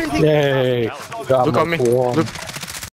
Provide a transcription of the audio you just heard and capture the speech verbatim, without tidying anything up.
anything. Yay. Got Look my on me. form. Look.